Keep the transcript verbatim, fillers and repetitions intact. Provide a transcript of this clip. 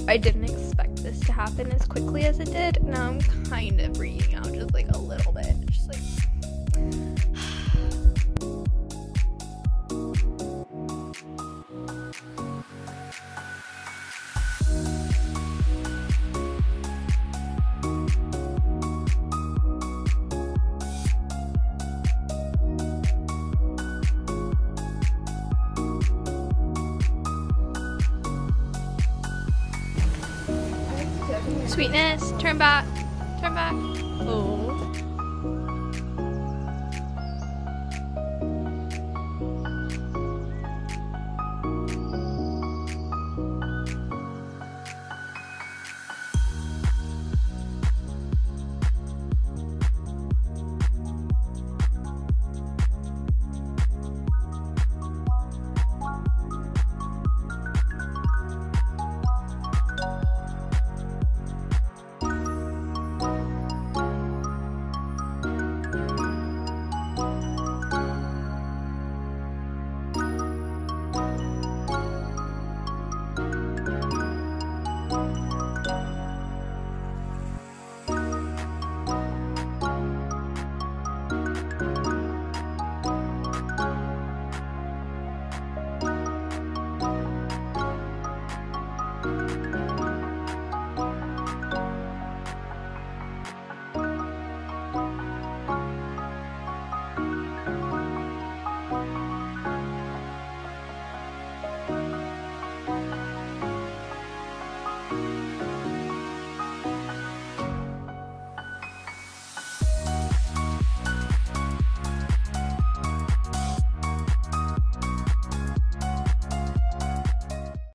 I didn't expect this to happen as quickly as it did. Now I'm kind of freaking out just like a little bit. Just like Sweetness, turn back, turn back. Oh.